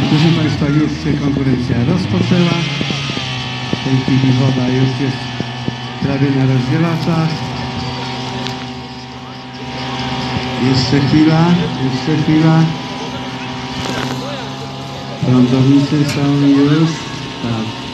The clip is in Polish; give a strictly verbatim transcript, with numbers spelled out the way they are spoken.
Proszę Państwa, już się konkurencja rozpoczęła. W tej chwili woda już jest prawie na rozdzielaczach. Jeszcze chwila, jeszcze chwila. Prądownicy są już, tak.